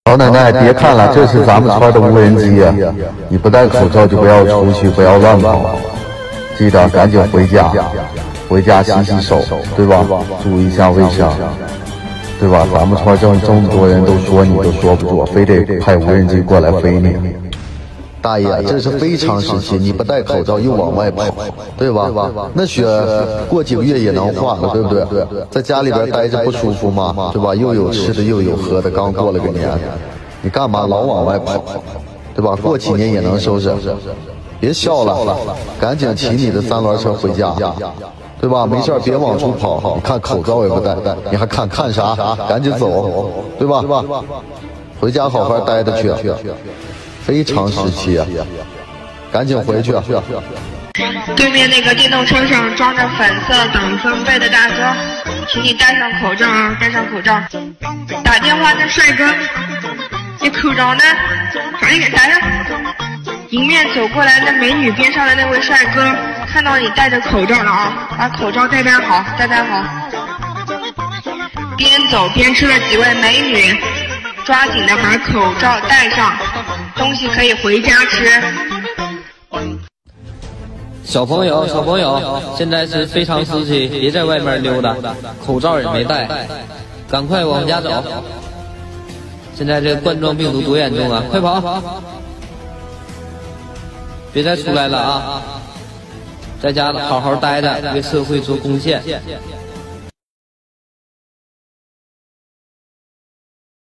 老奶奶，别看了，这是咱们村的无人机啊！你不戴口罩就不要出去，不要乱跑，记得赶紧回家，回家洗洗手，对吧？注意一下卫生，对吧？咱们村这么多人都说你都说不住，非得派无人机过来飞你。大爷，这是非常时期，你不戴口罩又往外跑，对吧？那雪过几个月也能化了，对不对？在家里边待着不舒服吗？对吧？又有吃的又有喝的，刚过了个年，你干嘛老往外跑？对吧？过几年也能收拾。别笑了，赶紧骑你的3轮车回家，对吧？没事别往出跑，你看口罩也不戴，你还看啥？赶紧走，对吧？回家好好待着去。非常时期啊，赶紧回去。 对面那个电动车上装着粉色挡风被的大哥，请你戴上口罩啊，戴上口罩。打电话那帅哥，你口罩呢？赶紧给戴上。迎面走过来那美女边上的那位帅哥，看到你戴着口罩了啊，把口罩戴好，戴好。边走边吃的几位美女，抓紧的把口罩戴上。东西可以回家吃。 小朋友，现在是非常时期，别在外面溜达，口罩也没戴，赶快往家走。现在这冠状病毒多严重啊，快跑！别再出来了啊，在家好好待着，为社会做贡献。